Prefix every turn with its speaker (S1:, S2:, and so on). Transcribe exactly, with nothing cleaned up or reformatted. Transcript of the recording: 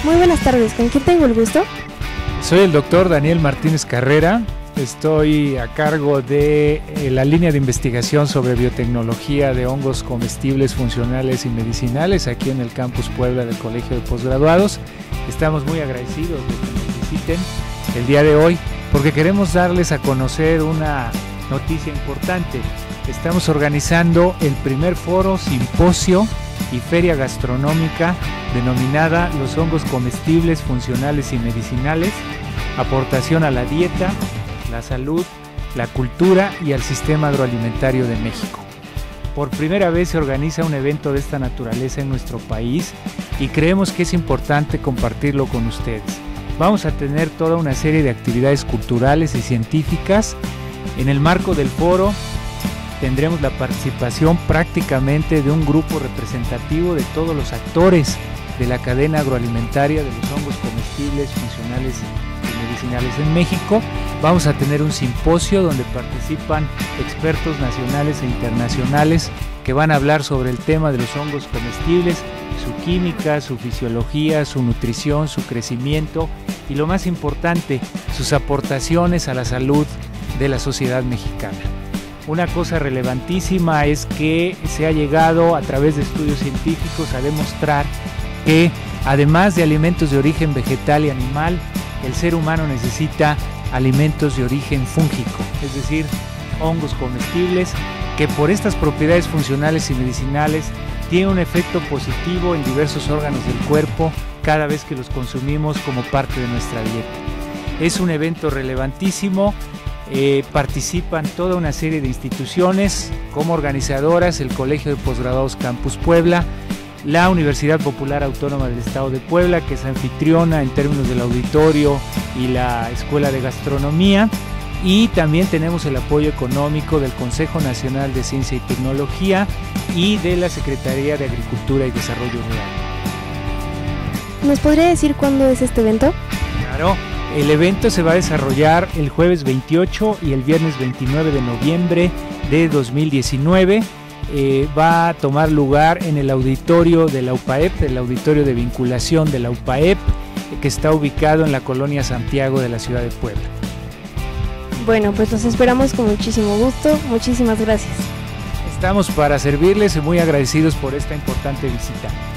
S1: Muy buenas tardes, ¿con quién tengo el gusto?
S2: Soy el doctor Daniel Martínez Carrera, estoy a cargo de eh, la línea de investigación sobre biotecnología de hongos comestibles, funcionales y medicinales aquí en el Campus Puebla del Colegio de Postgraduados. Estamos muy agradecidos de que nos visiten el día de hoy porque queremos darles a conocer una noticia importante. Estamos organizando el primer foro, simposio y feria gastronómica denominada Los hongos comestibles, funcionales y medicinales, aportación a la dieta, la salud, la cultura y al sistema agroalimentario de México. Por primera vez se organiza un evento de esta naturaleza en nuestro país y creemos que es importante compartirlo con ustedes. Vamos a tener toda una serie de actividades culturales y científicas. En el marco del foro tendremos la participación prácticamente de un grupo representativo de todos los actores de la cadena agroalimentaria de los hongos comestibles, funcionales y medicinales en México. Vamos a tener un simposio donde participan expertos nacionales e internacionales que van a hablar sobre el tema de los hongos comestibles, su química, su fisiología, su nutrición, su crecimiento y lo más importante, sus aportaciones a la salud de la sociedad mexicana. Una cosa relevantísima es que se ha llegado a través de estudios científicos a demostrar que además de alimentos de origen vegetal y animal, el ser humano necesita alimentos de origen fúngico, es decir, hongos comestibles que por estas propiedades funcionales y medicinales tienen un efecto positivo en diversos órganos del cuerpo cada vez que los consumimos como parte de nuestra dieta. Es un evento relevantísimo. Eh, participan toda una serie de instituciones como organizadoras, el Colegio de Postgraduados Campus Puebla, la Universidad Popular Autónoma del Estado de Puebla, que es anfitriona en términos del auditorio y la Escuela de Gastronomía, y también tenemos el apoyo económico del Consejo Nacional de Ciencia y Tecnología y de la Secretaría de Agricultura y Desarrollo Rural.
S1: ¿Nos podría decir cuándo es este evento?
S2: Claro. El evento se va a desarrollar el jueves veintiocho y el viernes veintinueve de noviembre de dos mil diecinueve. Eh, va a tomar lugar en el auditorio de la U P A E P, el auditorio de vinculación de la U P A E P, que está ubicado en la colonia Santiago de la ciudad de Puebla.
S1: Bueno, pues los esperamos con muchísimo gusto. Muchísimas gracias.
S2: Estamos para servirles y muy agradecidos por esta importante visita.